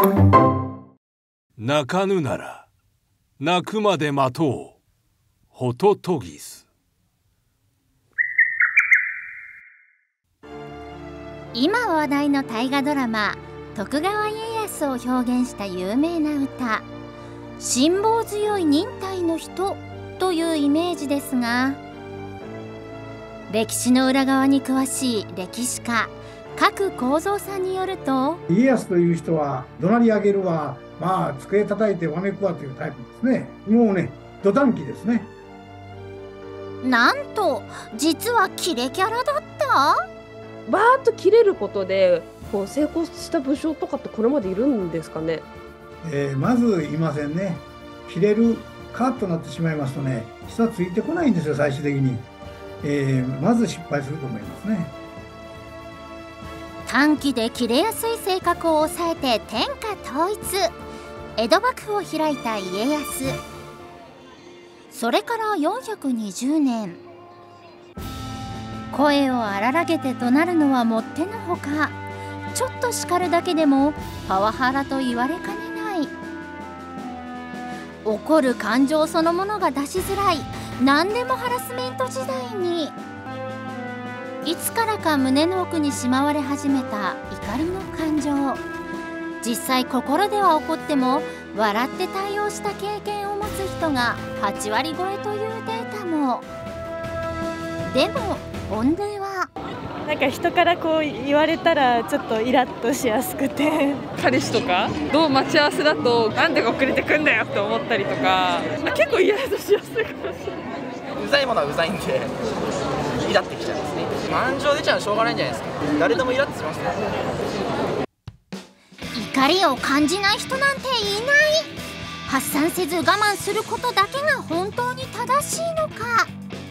泣かぬなら泣くまで待とう。ホトトギス。 今話題の大河ドラマ徳川家康を表現した有名な歌「辛抱強い忍耐の人」というイメージですが、歴史の裏側に詳しい歴史家加来幸三さんによると、 家康という人は怒鳴り上げるわ、まあ机叩いてわめくわというタイプですね。もうね、土短期ですね。 なんと実はキレキャラだった。 バーッと切れることでこう成功した武将とかってこれまでいるんですかね。 まずいませんね。切れるカーッとなってしまいますとね、人はついてこないんですよ、最終的に。まず失敗すると思いますね。 短気で切れやすい性格を抑えて天下統一、江戸幕府を開いた家康。それから420年、声を荒らげて怒鳴るのはもってのほか、ちょっと叱るだけでもパワハラと言われかねない。怒る感情そのものが出しづらい何でもハラスメント時代に、いつからか胸の奥にしまわれ始めた怒りの感情。実際心では怒っても笑って対応した経験を持つ人が8割超えというデータも。でも本音はなんか人からこう言われたらちょっとイラッとしやすくて、 彼氏とかと待ち合わせだとなんで遅れてくんだよって思ったりとか、結構イラッとしやすいかもしれない。 うざいものはうざいんでイラってきちゃいますね。感情出ちゃうのしょうがないんじゃないですか。誰でもイラってしますね。 怒りを感じない人なんていない。発散せず我慢することだけが本当に正しいのか。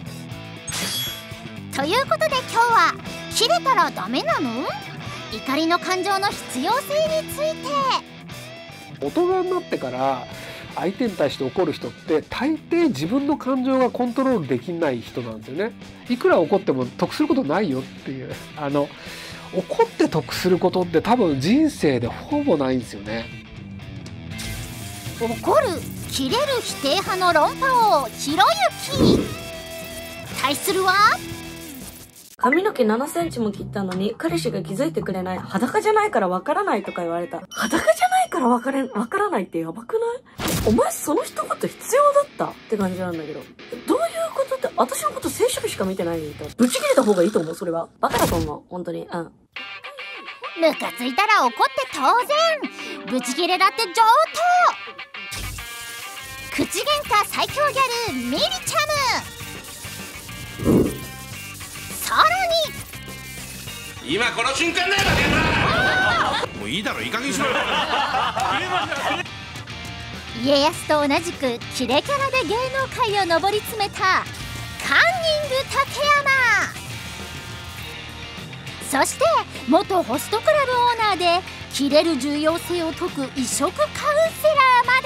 ということで今日は切れたらダメなの？怒りの感情の必要性について。 大人になってから相手に対して怒る人って大抵自分の感情がコントロールできない人なんですよね。いくら怒っても得することないよっていう、怒って得することって多分人生でほぼないんですよね。 怒る、切れる否定派の論破王ひろゆき。対するは髪の毛7センチも切ったのに彼氏が気づいてくれない。裸じゃないからわからないとか言われた。裸じゃないからわからないってやばくない？お前その一言必要だったって感じなんだけど。どういうことって、私のこと性色しか見てないみたいな。ぶち切れた方がいいと思う、それは。バカだと思う、本当に。ムカついたら怒って当然。ブチ切れだって上等。口喧嘩最強ギャルミリチャム。さらに今この瞬間だよバカ野郎。もういいだろ、いい加減にしろよ。 家康と同じくキレキャラで芸能界を上り詰めたカンニング竹山。そして元ホストクラブオーナーでキレる重要性を説く異色カウンセラーまで。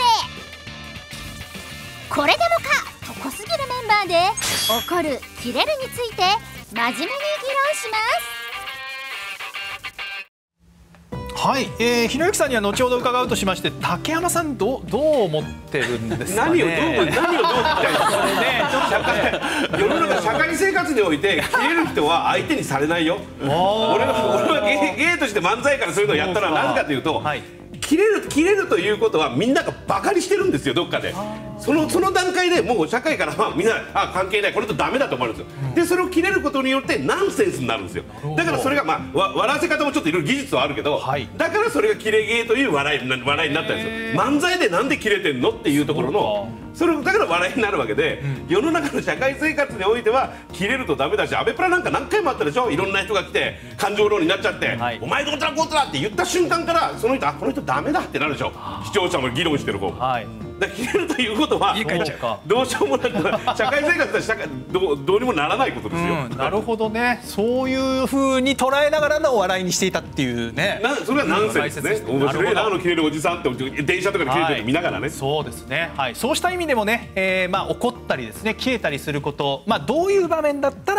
これでもかと濃すぎるメンバーで怒る、キレるについて真面目に議論します。 はい、ひろゆきさんには後ほど伺うとしまして、竹山さんどう思ってるんですかね。 何をどうみたいな。世の中社会生活において切れる人は相手にされないよ。俺は芸として漫才からそういうのをやったらなぜかというと、切れるということはみんながバカにしてるんですよ、どっかで。その段階でもう社会からみんな関係ない、これとダメだと思うんですよ。でそれを切れることによってナンセンスになるんですよ。だからそれが笑わせ方もちょっといろいろ技術はあるけど、だからそれが切れ芸という笑いになったんですよ。漫才でなんで切れてんのっていうところの、それだから笑いになるわけで、世の中の社会生活においては切れるとダメだし、アベプラなんか何回もあったでしょ。いろんな人が来て感情論になっちゃって、お前どうたらこうたらって言った瞬間からその人、この人ダメだってなるでしょ。視聴者も議論してる方も。だから切れるということはどうしようもなく、社会生活でどうにもならないことですよ。 なるほどね。そういう風に捉えながらのお笑いにしていたっていうね。 それはナンセンスですね。面白いな、切れるおじさんって電車とかで切れてるの見ながらね。 そうですね。そうした意味でもね、怒ったりですね、切れたりすること、どういう場面だったら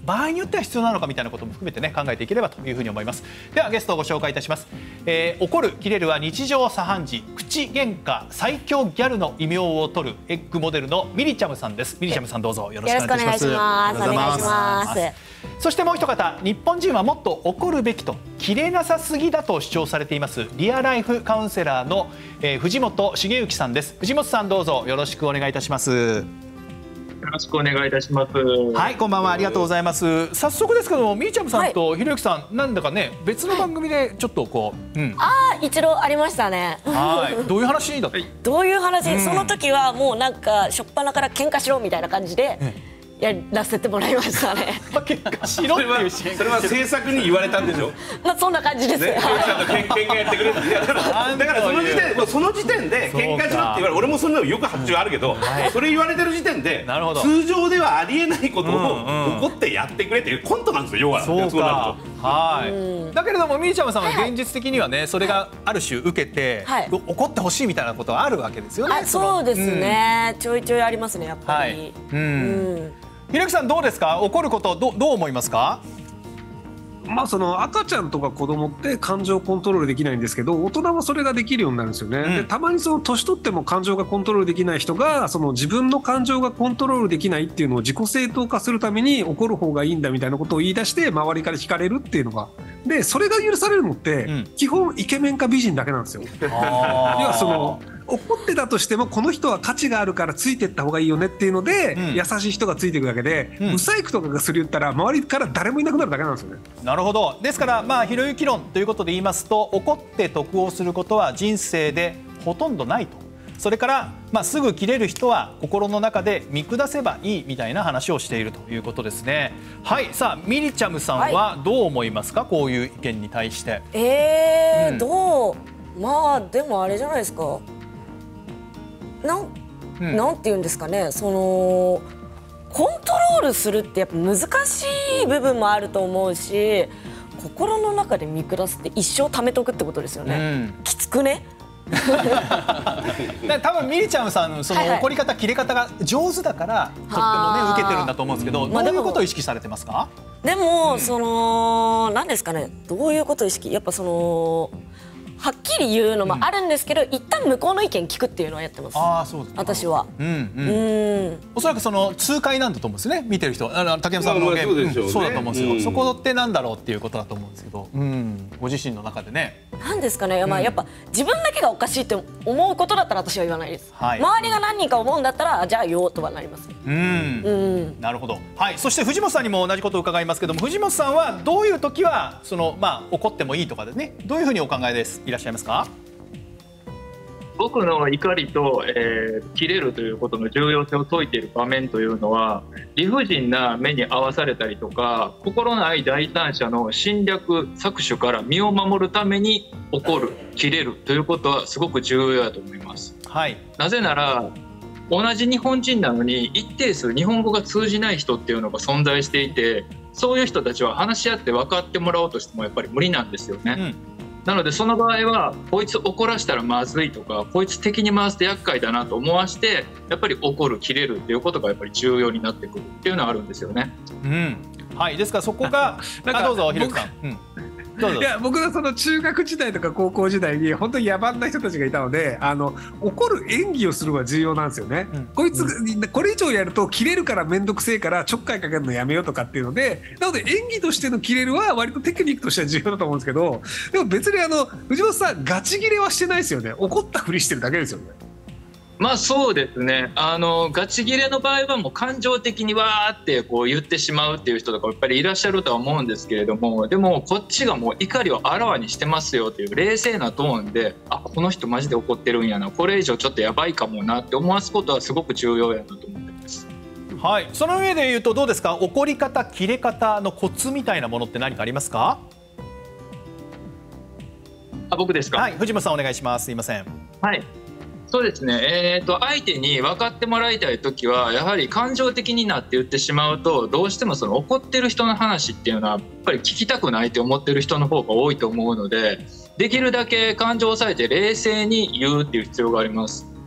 場合によっては必要なのかみたいなことも含めてね考えていければというふうに思います。ではゲストをご紹介いたします。怒るキレるは日常茶飯事、口喧嘩最強ギャルの異名を取るエッグモデルのミリチャムさんです。ミリチャムさんどうぞよろしくお願いします。 お願いします。 そしてもう一方、日本人はもっと怒るべきとキレなさすぎだと主張されていますリアライフカウンセラーの、藤本茂之さんです。藤本さんどうぞよろしくお願いいたします。 よろしくお願いいたします。 はい、こんばんは、ありがとうございます。早速ですけども、みーちゃむさんとひろゆきさん、なんだかね、別の番組でちょっとこう、 一度ありましたね。 はい、どういう話だった？ どういう話？その時はもうなんか初っ端から喧嘩しろみたいな感じでやらせてもらいましたね。 喧嘩しろっていうシーン。 それは制作に言われたんでしょ。 まあそんな感じです。 ね、喧嘩やってくれって。だからその時点で喧嘩しろって言われ、俺もそんなのよく発注あるけど、それ言われてる時点で通常ではありえないことを怒ってやってくれっていうコントなんですよ、要は。 そうか。はい。だけれどもみーちゃむさんは現実的にはね、それがある種受けて怒ってほしいみたいなことはあるわけですよね。 そうですね。ちょいちょいありますね、やっぱり。 ひろゆきさんどうですか？怒ることどう思いますか？ まあその赤ちゃんとか子供って感情コントロールできないんですけど、大人はそれができるようになるんですよね。でたまにその年取っても感情がコントロールできない人が、その自分の感情がコントロールできないっていうのを自己正当化するために怒る方がいいんだみたいなことを言い出して周りから惹かれるっていうのが、でそれが許されるのって基本イケメンか美人だけなんですよ。要はその怒ってたとしてもこの人は価値があるからついてった方がいいよねっていうので、優しい人がついていくだけで、ブサイクとかがすり寄ったら周りから誰もいなくなるだけなんですよね。 なるほど。ですからまあひろゆき論ということで言いますと、怒って得をすることは人生でほとんどないと。それから、すぐ切れる人は心の中で見下せばいいみたいな話をしているということですね。はい、さあミリチャムさんはどう思いますか、こういう意見に対して。 まあでもあれじゃないですか。なんて言うんですかね、そのコントロールするってやっぱ難しい部分もあると思うし、心の中で見下すって一生貯めとくってことですよね。きつくね。 多分ミリちゃんさんのその怒り方、切れ方が上手だからとってもね受けてるんだと思うんですけど、どういうことを意識されてますか？ でもその何ですかね、どういうことを意識、やっぱそのはっきり言うのもあるんですけど、一旦向こうの意見聞くっていうのはやってます。 そうです。 私は。 おそらくその痛快なんだと思うんですね。見てる人、竹山さんのゲームそうだと思うんですけど、そこってなんだろうっていうことだと思うんですけど、ご自身の中でね。 なんですかね、やっぱ自分だけがおかしいって思うことだったら私は言わないです。周りが何人か思うんだったらじゃあ言おうとはなります。 なるほど。はい。そして藤本さんにも同じことを伺いますけども、藤本さんはどういう時はその怒ってもいいとかですね、どういうふうにお考えですいらっしゃいますか？ 僕の怒りと、切れるということの重要性を説いている場面というのは、理不尽な目に遭わされたりとか、心ない第三者の侵略搾取から身を守るために怒る、切れるということはすごく重要だと思います。なぜなら同じ日本人なのに一定数日本語が通じない人っていうのが存在していて、そういう人たちは話し合って分かってもらおうとしてもやっぱり無理なんですよね。なのでその場合はこいつ怒らしたらまずいとか、こいつ敵に回して厄介だなと思わしてやっぱり怒る、切れるっていうことがやっぱり重要になってくるっていうのはあるんですよね。 はい、ですからそこがどうぞひろゆきさん。 いや僕はその中学時代とか高校時代に本当に野蛮な人たちがいたので、怒る演技をするのが重要なんですよね。こいつこれ以上やると切れるから面倒くせえからちょっかいかけるのやめようとかっていうので、なので演技としての切れるは割とテクニックとしては重要だと思うんですけど、でも別に藤本さんガチ切れはしてないですよね。怒ったふりしてるだけですよね。 そうですね。ガチ切れの場合はもう感情的にわーってこう言ってしまうっていう人とかやっぱりいらっしゃるとは思うんですけれども、でもこっちがもう怒りをあらわにしてますよっていう冷静なトーンで、この人マジで怒ってるんやな、これ以上ちょっとやばいかもなって思わすことはすごく重要やなと思ってます。 はい。その上で言うとどうですか、怒り方、切れ方のコツみたいなものって何かありますか？ 僕ですか？ はい、藤本さんお願いします。すいません。 はい。そうですね、相手に分かってもらいたいときはやはり感情的になって言ってしまうと、どうしてもその怒ってる人の話っていうのはやっぱり聞きたくないと思ってる人の方が多いと思うので、できるだけ感情を抑えて冷静に言うっていう必要があります。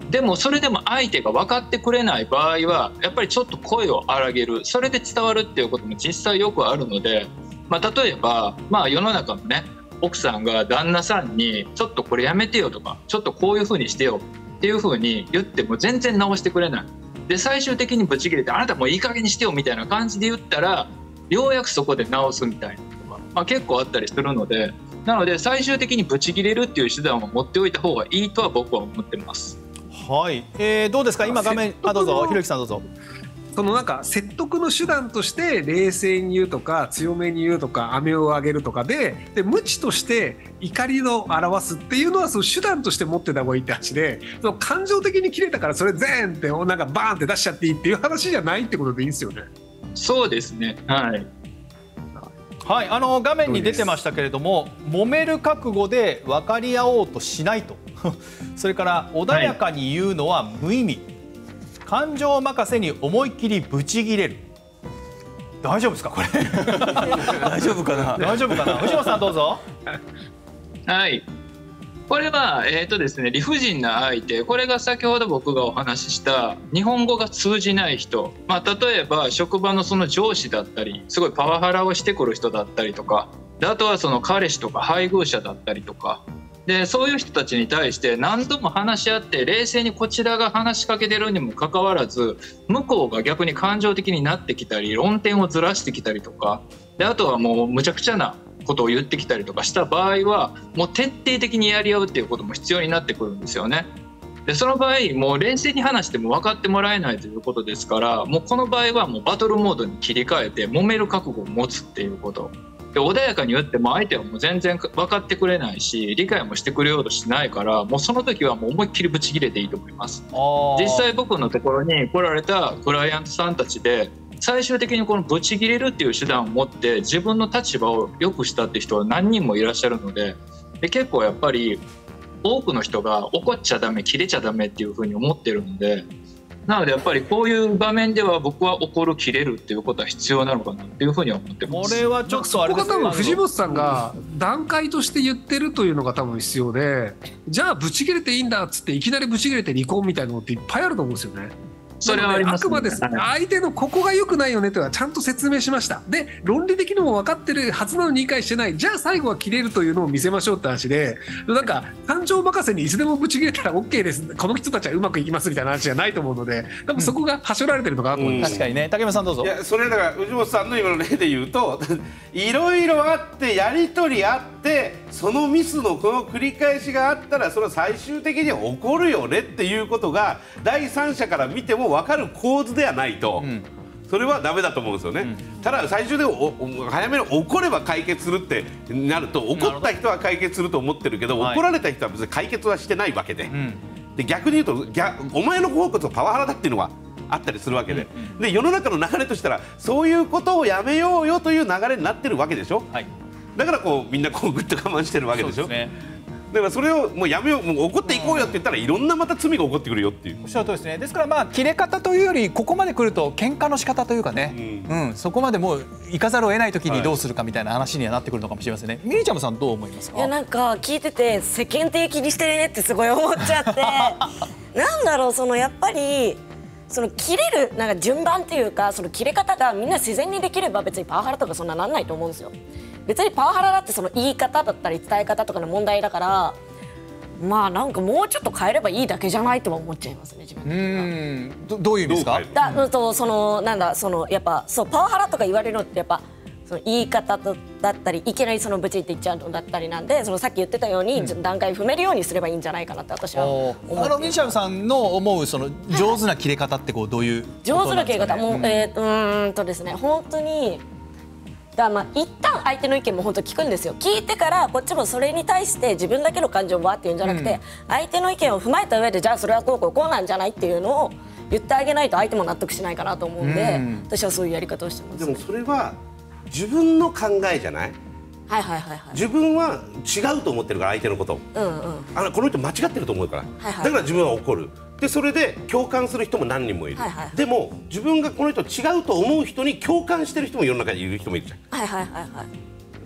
でもそれでも相手が分かってくれない場合はやっぱりちょっと声を荒げる、それで伝わるっていうことも実際よくあるので、例えば、世の中のね奥さんが旦那さんにちょっとこれやめてよとか、ちょっとこういうふうにしてよっていうふうに言っても全然直してくれない。で最終的にブチ切れて、あなたもういい加減にしてよみたいな感じで言ったらようやくそこで直すみたいなことが、結構あったりするので、なので最終的にブチ切れるっていう手段を持っておいた方がいいとは僕は思ってます。 はい、どうですか今画面、どうぞひろゆきさんどうぞ。 そのなんか説得の手段として冷静に言うとか強めに言うとか飴を上げるとかで無知として怒りを表すっていうのはその手段として持ってた方がいいって話で、その感情的に切れたからそれ全ってなんかバーンって出しちゃっていいっていう話じゃないってことでいいんですよね。 そうですね、はいはい、画面に出てましたけれども、揉める覚悟で分かり合おうとしないとそれから穏やかに言うのは無意味、感情任せに思いっきりブチギレる。大丈夫ですかこれ大丈夫かな大丈夫かな。藤本さんどうぞ。 はい、これはですね、理不尽な相手、これが先ほど僕がお話しした日本語が通じない人、例えば職場のその上司だったりすごいパワハラをしてくる人だったりとかで、あとはその彼氏とか配偶者だったりとかで、そういう人たちに対して何度も話し合って冷静にこちらが話しかけてるにもかかわらず、向こうが逆に感情的になってきたり論点をずらしてきたりとかで、あとはもうむちゃくちゃなことを言ってきたりとかした場合はもう徹底的にやり合うっていうことも必要になってくるんですよね。でその場合もう冷静に話しても分かってもらえないということですから、もうこの場合はもうバトルモードに切り替えて揉める覚悟を持つっていうことで、穏やかに言っても相手はもう全然分かってくれないし理解もしてくれようとしないから、もうその時はもう思いっきりブチ切れていいと思います。実際僕のところに来られたクライアントさんたちで最終的にこのブチ切れるっていう手段を持って自分の立場を良くしたって人は何人もいらっしゃるので、結構やっぱり多くの人が怒っちゃダメ切れちゃダメっていうふうに思ってるので、なのでやっぱりこういう場面では僕は怒る切れるっていうことは必要なのかなっていうふうには思ってます。 これはちょっとあれですね、 そこが多分藤本さんが段階として言ってるというのが多分必要で、じゃあブチ切れていいんだっつっていきなりブチ切れて離婚みたいなのっていっぱいあると思うんですよね。 それはありますね。 あくまで相手のここが良くないよねというのはちゃんと説明しました。で論理的にも分かってるはずなのに理解してない、じゃあ最後は切れるというのを見せましょうって話で、なんか感情任せにいつでもブチ切れたら OK です、この人たちはうまくいきますみたいな話じゃないと思うので、多分そこがはしょられてるのかなと思います。 確かにね。竹山さんどうぞ。 いやそれだから藤本さんの今の例で言うといろいろあってやり取りあってそのミスのこの繰り返しがあったらそれは最終的には起こるよねっていうことが第三者から見ても分かる構図ではないと、それはダメだと思うんですよね。ただ最終的に早めに怒れば解決するってなると、怒った人は解決すると思ってるけど、怒られた人は別に解決はしてないわけで、で逆に言うとお前の方こそパワハラだっていうのはあったりするわけで、で世の中の流れとしたらそういうことをやめようよという流れになってるわけでしょ。だからこうみんなこうぐっと我慢してるわけでしょ。だからそれをもうやめよう、もう怒っていこうよって言ったらいろんなまた罪が起こってくるよっていう。 おっしゃるとおりですね。ですから切れ方というよりここまで来ると喧嘩の仕方というかね、そこまでもう行かざるを得ない時にどうするかみたいな話にはなってくるのかもしれませんね。みりちゃむさんどう思いますか。 いやなんか聞いてて世間的にしてるねってすごい思っちゃってなんだろう、そのやっぱりその切れるなんか順番っていうか、その切れ方がみんな自然にできれば別にパワハラとかそんななんないと思うんですよ。別にパワハラだってその言い方だったり伝え方とかの問題だから、なんかもうちょっと変えればいいだけじじゃないとは思っちゃいますね、自分で。 どういう意味ですか。 そのなんだそのやっぱそうパワハラとか言われるのってやっぱその言い方だったりいきなりそのブチって言っちゃうのだったりなんで、そのさっき言ってたように段階踏めるようにすればいいんじゃないかなって私は思ってます。 みりちゃむさんの思うその上手な切れ方ってどういう上手な切れ方もですね、本当に一旦相手の意見も本当聞くんですよ。聞いてからこっちもそれに対して自分だけの感情をわーって言うんじゃなくて、相手の意見を踏まえた上でじゃあそれはこうなんじゃないっていうのを言ってあげないと相手も納得しないかなと思うんで、私はそういうやり方をしてます。 でもそれは自分の考えじゃない。自分は違うと思ってるから相手のことを、この人間違ってると思うから、だから自分は怒る。でそれで共感する人も何人もいる。でも自分がこの人違うと思う人に共感してる人も世の中にいる人もいるじゃん。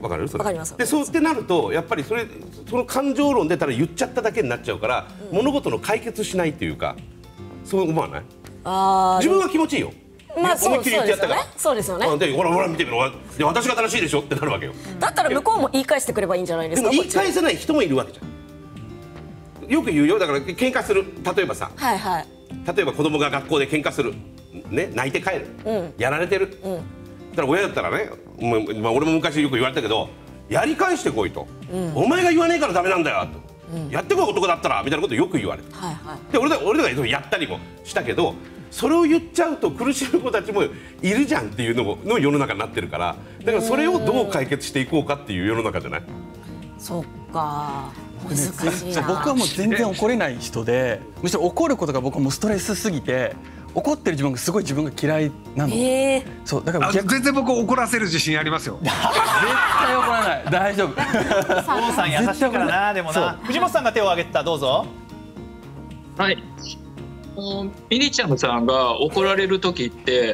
わかる？それわかります。 でそうってなるとやっぱりその感情論でただ言っちゃっただけになっちゃうから、物事の解決しないっていうか、そう思わない？自分は気持ちいいよ。 まあ思いっきり言ってやったから。 そうですよね。 でほら見てみろ、私が正しいでしょってなるわけよ。 だったら向こうも言い返してくればいいんじゃないですか。 でも言い返せない人もいるわけじゃん。よく言うよ。だから喧嘩する。例えばさ、 はいはい。 例えば子供が学校で喧嘩する、ね、泣いて帰る、やられてる。だから親だったらね、まあ俺も昔よく言われたけど、やり返してこいと。お前が言わねえからダメなんだよと。やってこい男だったらみたいなことよく言われる。で俺らがやったりもしたけど。それを言っちゃうと苦しむ子たちもいるじゃんっていうの世の中になってるから、だからそれをどう解決していこうかっていう世の中じゃない？ そっか、難しいな。 僕はもう全然怒れない人で、むしろ怒ることが僕はもうストレスすぎて、怒ってる自分がすごい自分が嫌いなの。そうだから全然僕怒らせる自信ありますよ。 絶対怒らない。大丈夫。 王さん優しいからな。でもな、藤本さんが手を挙げた。どうぞ。 はい。ミニちゃんさんが怒られる時って、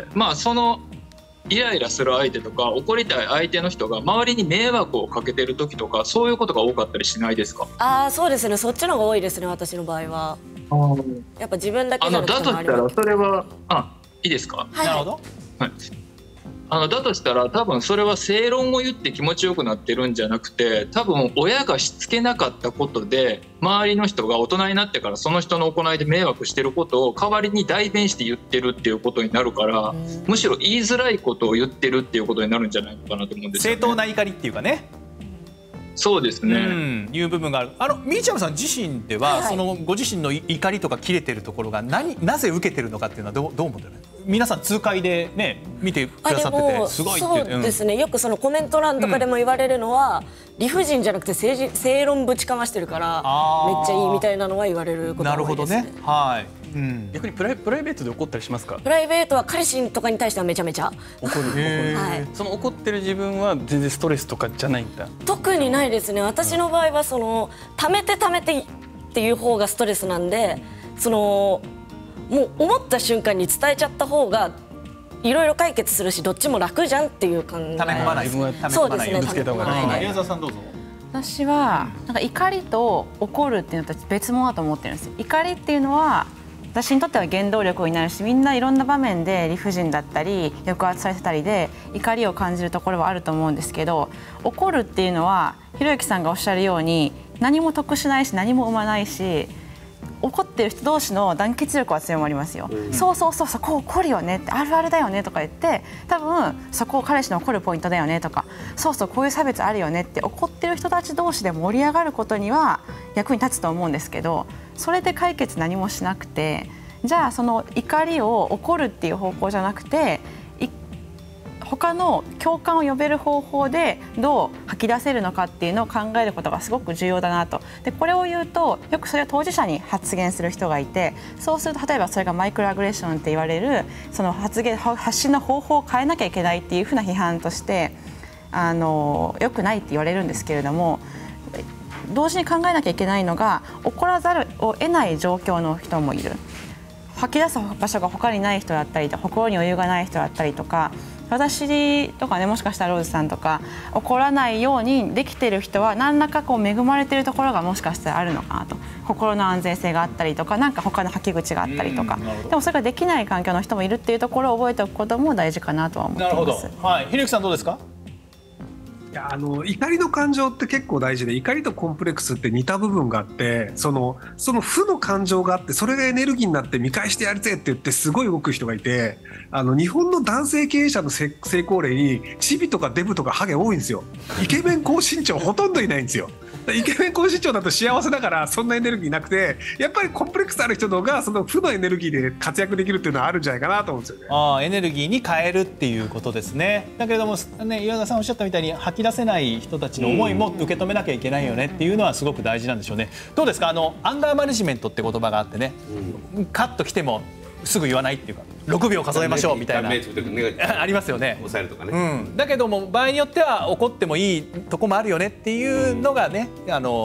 まあそのイライラする相手とか怒りたい相手の人が周りに迷惑をかけてる時とか、そういうことが多かったりしないですか？ ああ、そうですね。そっちの方が多いですね、私の場合は。やっぱ自分だけじゃなくてだとしたらそれは、いいですか？ なるほど。 はい。だとしたら多分それは正論を言って気持ちよくなってるんじゃなくて、多分親がしつけなかったことで周りの人が大人になってからその人の行いで迷惑してることを代わりに代弁して言ってるっていうことになるから、むしろ言いづらいことを言ってるっていうことになるんじゃないのかなと思うんですよね。 正当な怒りっていうかね。 そうですね。 いう部分がある。ミーチャムさん自身では、そのご自身の怒りとか切れてるところがなぜ受けてるのかっていうのはどう思ってる？皆さん痛快でね見てくださっててすごいって。 そうですね。よくそのコメント欄とかでも言われるのは、理不尽じゃなくて正論ぶちかましてるからめっちゃいいみたいなのは言われることが多いですね。 なるほどね。はい。 逆にプライベートで怒ったりしますか？ プライベートは彼氏とかに対してはめちゃめちゃ怒る。その怒ってる自分は全然ストレスとかじゃないんだ？ 特にないですね。私の場合はその溜めてっていう方がストレスなんで、そのもう思った瞬間に伝えちゃった方がいろいろ解決するし、どっちも楽じゃんっていう考え。 溜め込まない。 そうですね。溜め込まない。 宮沢さんどうぞ。 私はなんか怒りと怒るっていうのと別物だと思ってるんですよ。怒りっていうのは私にとっては原動力になるし、みんないろんな場面で理不尽だったり抑圧されてたりで怒りを感じるところはあると思うんですけど、怒るっていうのはひろゆきさんがおっしゃるように何も得しないし何も生まないし、怒ってる人同士の団結力は強まりますよ。そうそこ怒るよねって、あるあるだよねとか言って、多分そこ彼氏の怒るポイントだよねとか、そうこういう差別あるよねって怒ってる人たち同士で盛り上がることには役に立つと思うんですけど、それで解決何もしなくて、じゃあその怒りを怒るっていう方向じゃなくて、他の共感を呼べる方法でどう吐き出せるのかっていうのを考えることがすごく重要だなと。でこれを言うとよくそれを当事者に発言する人がいて、そうすると例えばそれがマイクロアグレッションって言われるその発信の方法を変えなきゃいけないっていうふうな批判として良くないって言われるんですけれども、同時に考えなきゃいけないのが怒らざるを得ない状況の人もいる。吐き出す場所が他にない人だったり、心に余裕がない人だったりとか、私とかね、もしかしたらローズさんとか怒らないようにできてる人は何らかこう恵まれてるところがもしかしたらあるのかなと。心の安全性があったりとか、なんか他の吐き口があったりとか、でもそれができない環境の人もいるっていうところを覚えておくことも大事かなとは思っています。 なるほど。はい、ひろゆきさんどうですか？ いや怒りの感情って結構大事で、怒りとコンプレックスって似た部分があって、その負の感情があって、それがエネルギーになって見返してやるぜって言ってすごい動く人がいて、日本の男性経営者の成功例にチビとかデブとかハゲ多いんですよ。イケメン高身長ほとんどいないんですよ。イケメン高身長だと幸せだからそんなエネルギーなくて、やっぱりコンプレックスある人の方がその負のエネルギーで活躍できるっていうのはあるんじゃないかなと思うんですよね。 エネルギーに変えるっていうことですね。だけれどもね、岩田さんおっしゃったみたいに吐き出せない人たちの思いも受け止めなきゃいけないよねっていうのはすごく大事なんでしょうね。どうですか？アンガーマネジメントって言葉があってね、カッと来てもすぐ言わないっていうか、6秒数えましょうみたいなありますよね。 抑えるとかね。 だけども場合によっては怒ってもいいとこもあるよねっていうのがね、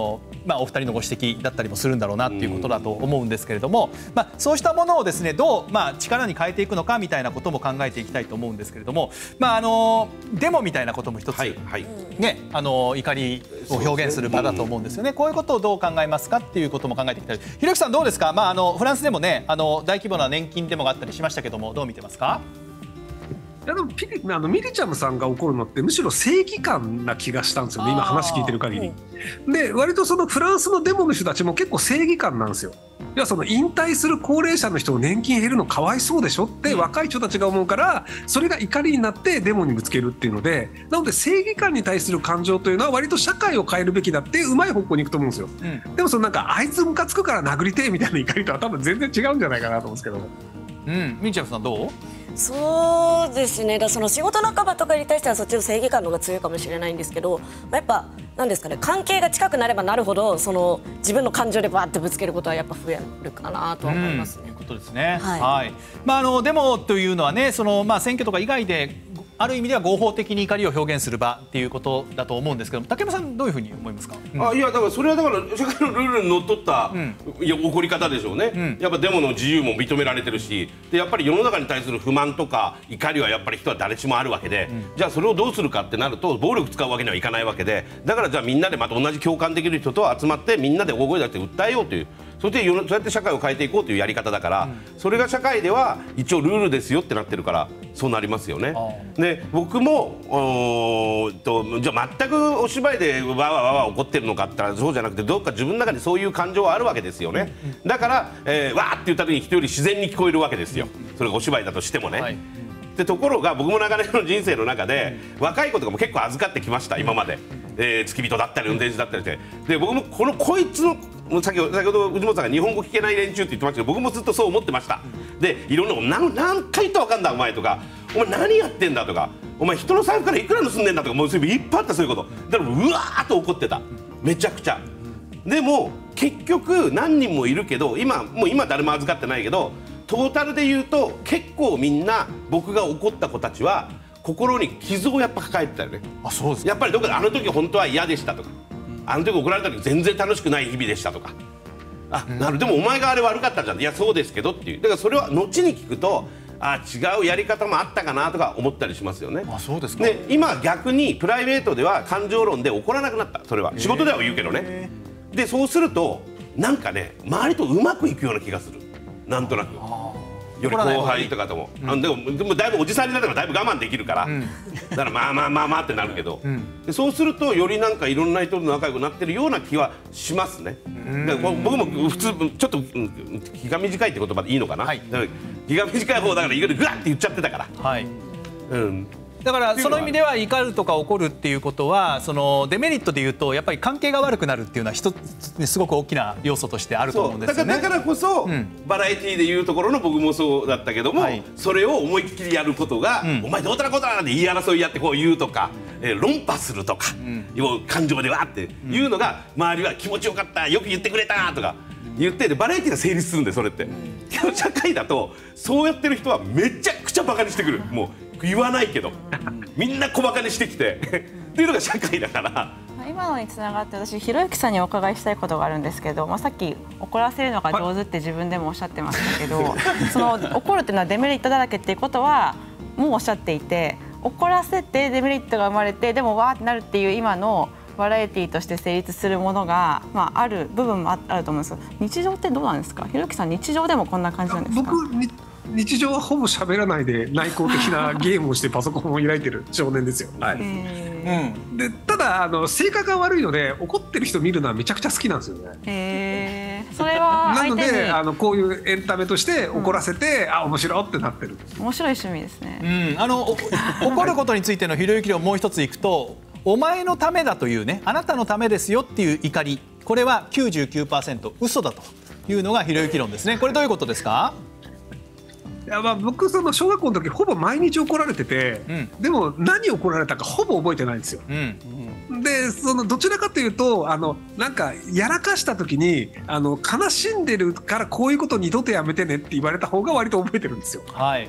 お二人のご指摘だったりもするんだろうなっていうことだと思うんですけれども、そうしたものをですねどう力に変えていくのかみたいなことも考えていきたいと思うんですけれども、デモみたいなことも一つ、ね、怒りを表現する場だと思うんですよね。こういうことをどう考えますかっていうことも考えていきたい。ひろゆきさんどうですか？フランスでもね大規模な年金デモがあったりしましたけども、どう見てますか？ いやでもミリチャムさんが怒るのってむしろ正義感な気がしたんですよね、今話聞いてる限り。で割とそのフランスのデモの人たちも結構正義感なんですよ。いやその引退する高齢者の人を年金減るのかわいそうでしょって若い人たちが思うから、それが怒りになってデモにぶつけるっていうので、なので正義感に対する感情というのは割と社会を変えるべきだってうまい方向にいくと思うんですよ。でもそのなんかあいつムカつくから殴りてえみたいな怒りとは多分全然違うんじゃないかなと思うんですけど。 ミリチャムさんどう？ そうですね、その仕事仲間とかに対してはそっちの正義感の方が強いかもしれないんですけど、やっぱなんですかね、関係が近くなればなるほどその自分の感情でバーってぶつけることはやっぱ増えるかなとは思いますね。 ということですね。はい。デモというのはね、その選挙とか以外である意味では合法的に怒りを表現する場っていうことだと思うんですけども、竹山さんどういうふうに思いますか？ いやだからそれはだから社会のルールにのっとった、怒り方でしょうね。やっぱデモの自由も認められてるし、でやっぱり世の中に対する不満とか怒りはやっぱり人は誰しもあるわけで、じゃあそれをどうするかってなると暴力使うわけにはいかないわけで、だからじゃあみんなでまた同じ共感できる人と集まってみんなで大声出して訴えようという。そうやって社会を変えていこうというやり方だから、それが社会では一応ルールですよってなってるから、そうなりますよね。で僕もじゃあ全くお芝居でわわわわ怒ってるのかって言ったらそうじゃなくて、どっか自分の中にそういう感情はあるわけですよね。だから、わーって言った時に人より自然に聞こえるわけですよ。それがお芝居だとしてもね。でところが僕も長年の人生の中で若い子とかも結構預かってきました、今まで。付き人だったり運転手だったりして、で僕もこいつの先ほど藤本さんが日本語聞けない連中って言ってましたけど、僕もずっとそう思ってました。でいろんなこと何回言ったら分かんだお前とか、お前何やってんだとか、お前人の財布からいくら盗んでんだとか、もうそういういっぱいあった、そういうことだからうわーっと怒ってた、めちゃくちゃ。でも結局何人もいるけど、今誰も預かってないけど、トータルで言うと結構みんな僕が怒った子たちは心に傷をやっぱ抱えてたよね。 そうですやっぱりどこであの時本当は嫌でしたとか、あの時怒られた時全然楽しくない日々でしたとか、でもお前があれ悪かったじゃん、いやそうですけどっていう。だからそれは後に聞くと違うやり方もあったかなとか思ったりしますよね。 そうですか。 で今逆にプライベートでは感情論で怒らなくなった。それは仕事では言うけどね。でそうするとなんかね、周りとうまくいくような気がする、なんとなく。より後輩とかとも、でもだいぶおじさんになったらだいぶ我慢できるから、だからまあってなるけど、でそうするとよりなんかいろんな人と仲良くなってるような気はしますね。だから僕も普通ちょっと気が短いって言葉でいいのかな、だから気が短い方だからグワッて言っちゃってたから。 だからその意味では怒るとか怒るっていうことは、そのデメリットでいうとやっぱり関係が悪くなるっていうのは一つすごく大きな要素としてあると思うんですよね。 だからこそ、バラエティーでいうところの僕もそうだったけども、それを思いっきりやることが、お前どうたらこうたらって言い争いやってこう言うとか、論破するとか、感情でわっていうのが、周りは気持ちよかった、よく言ってくれたとか言ってでバラエティーが成立するんで、それって。社会だとそうやってる人はめちゃくちゃバカにしてくる。もう言わないけどみんな小バカにしてきてっていうのが社会だから。 今のにつながって私ひろゆきさんにお伺いしたいことがあるんですけど、さっき怒らせるのが上手って自分でもおっしゃってましたけど、その怒るっていうのはデメリットだらけっていうことはもうおっしゃっていて、怒らせてデメリットが生まれてでもわーってなるっていう今のバラエティーとして成立するものが、ある部分もあると思うんですけど、日常ってどうなんですか？ひろゆきさん日常でもこんな感じなんですか？ 日常はほぼ喋らないで内向的なゲームをしてパソコンを開いてる少年ですよ。でただ性格が悪いので怒ってる人見るのはめちゃくちゃ好きなんですよね。 それはなのでこういうエンタメとして怒らせて、面白いってなってる。 面白い趣味ですね。 怒ることについてのひろゆき論もう一ついくと、お前のためだというね、あなたのためですよっていう怒り、これは 99% 嘘だというのがひろゆき論ですね。これどういうことですか？ いや僕その小学校の時ほぼ毎日怒られてて、でも何怒られたかほぼ覚えてないんですよ。でそのどちらかというとなんかやらかした時に悲しんでるからこういうこと二度とやめてねって言われた方が割と覚えてるんですよ。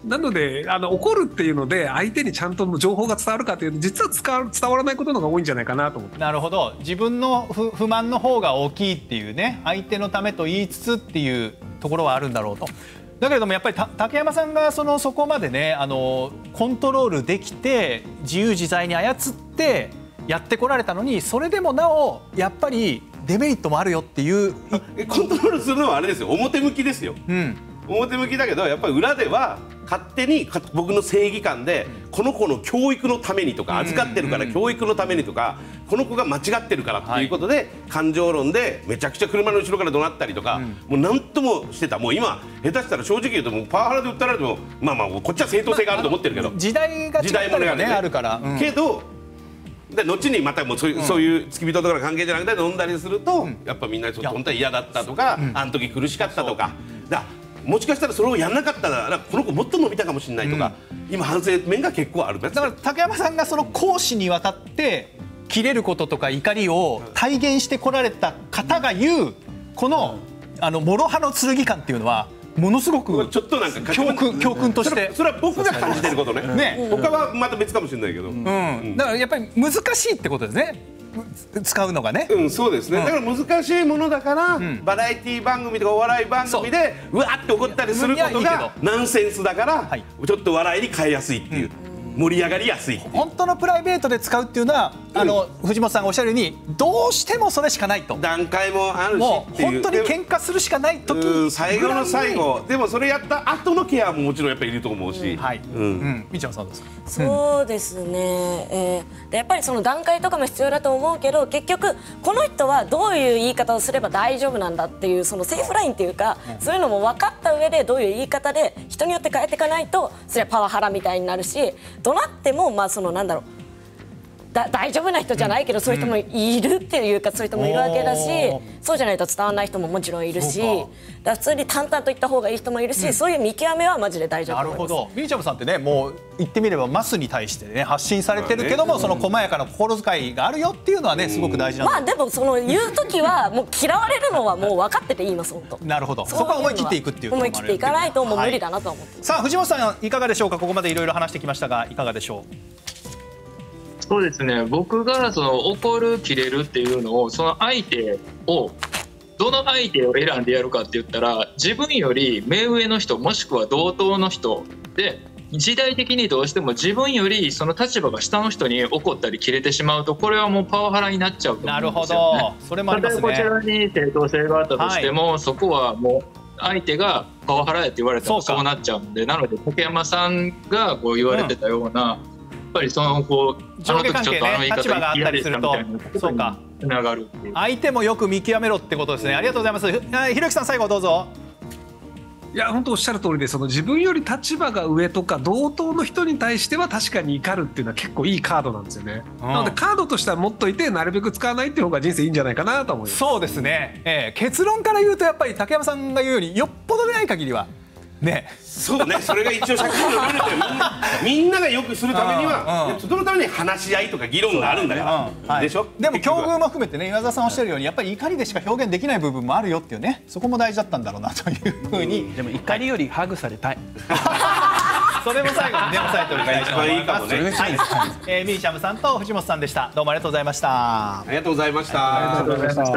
なので怒るっていうので相手にちゃんと情報が伝わるかというと実は伝わらないことの方が多いんじゃないかなと思って。 なるほど、自分の不満の方が大きいっていうね、相手のためと言いつつっていうところはあるんだろうと。だけれどもやっぱり竹山さんがそこまでねコントロールできて自由自在に操ってやってこられたのに、それでもなおやっぱりデメリットもあるよっていう。 コントロールするのはあれですよ、表向きですよ、表向きだけどやっぱり裏では勝手に僕の正義感でこの子の教育のためにとか、預かってるから教育のためにとか、この子が間違ってるからっていうことで感情論でめちゃくちゃ車の後ろから怒鳴ったりとか、もう何ともしてた。もう今下手したら正直言うともうパワハラで訴えられてもまあこっちは正当性があると思ってるけど、 時代が違ったりねあるから、 けどで後にまたもうそういう付き人とかの関係じゃなくて飲んだりすると、やっぱみんなちょっと本当は嫌だったとか、あの時苦しかったとか、もしかしたらそれをやらなかったらこの子もっと伸びたかもしれないとか、今反省面が結構ある。 だから竹山さんがその講師にわたって切れることとか怒りを体現してこられた方が言うこの諸刃の剣感っていうのはものすごくちょっとなんか教訓としてそれは僕が感じてることね。他はまた別かもしれないけど、 だからやっぱり難しいってことですね、使うのがね。 そうですね、だから難しいものだから、バラエティ番組とかお笑い番組でうわって怒ったりすることがナンセンスだから、ちょっと笑いに変えやすいっていう、盛り上がりやすい。 本当のプライベートで使うっていうのは藤本さんがおっしゃるようにどうしてもそれしかないと、 段階もあるしもう本当に喧嘩するしかない時、 最後の最後でもそれやった後のケアももちろんやっぱりいると思うし。 みちゃんさんですか。 そうですね、でやっぱりその段階とかも必要だと思うけど、結局この人はどういう言い方をすれば大丈夫なんだっていうそのセーフラインっていうか、そういうのも分かった上でどういう言い方で人によって変えていかないとそれはパワハラみたいになるし、怒鳴ってもなんだろう、大丈夫な人じゃないけど、そういう人もいるっていうか、そういう人もいるわけだし、そうじゃないと伝わらない人ももちろんいるし、だから普通に淡々と言った方がいい人もいるし、そういう見極めはマジで大事だと思います。 なるほど。みーちゃむさんってね、もう言ってみればマスに対してね発信されてるけども、その細やかな心遣いがあるよっていうのはねすごく大事なんでもその言う時はもう嫌われるのはもう分かってていいます本当。 なるほど。そこは思い切っていくっていう。 思い切っていかないともう無理だなと思って。 さあ藤本さんいかがでしょうか。ここまでいろいろ話してきましたがいかがでしょう。 そうですね、僕がその怒る切れるっていうのを、その相手をどの相手を選んでやるかって言ったら、自分より目上の人もしくは同等の人で、時代的にどうしても自分よりその立場が下の人に怒ったり切れてしまうと、これはもうパワハラになっちゃうと思うんですよね。 なるほど、それもありますね。 例えばこちらに正当性があったとしても、そこはもう相手がパワハラやって言われたらそうなっちゃうんで、なので竹山さんがこう言われてたような、やっぱりその上下関係ね、立場があったりすると、そうか、 つながる。 相手もよく見極めろってことですね。ありがとうございます。ひろゆきさん最後どうぞ。 いや本当おっしゃる通りで、その自分より立場が上とか同等の人に対しては確かに怒るっていうのは結構いいカードなんですよね。なのでカードとしては持っといてなるべく使わないっていう方が人生いいんじゃないかなと思います。 そうですね、結論から言うとやっぱり竹山さんが言うようによっぽどでない限りはね、 そうね、それが一応社会のルールでみんながよくするためには、そのために話し合いとか議論があるんだよ、でしょ。 でも境遇も含めてね、岩澤さんおっしゃるようにやっぱり怒りでしか表現できない部分もあるよっていうね、そこも大事だったんだろうなというふうに。 でも怒りよりハグされたい。 それも最後にね押さえておりたいと思います。 それが一番いいかもね。 みーちゃむさんと藤本さんでした。どうもありがとうございました。 ありがとうございました。 ありがとうございました。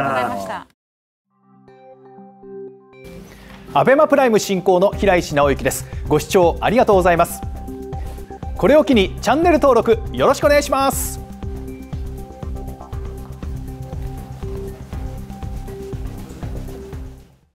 アベマプライム進行の平石直之です。ご視聴ありがとうございます。これを機にチャンネル登録よろしくお願いします。